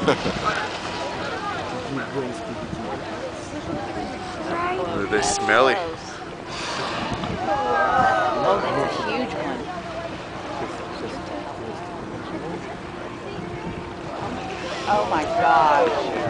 Are they smelly? Oh, that's a huge one. Oh my gosh.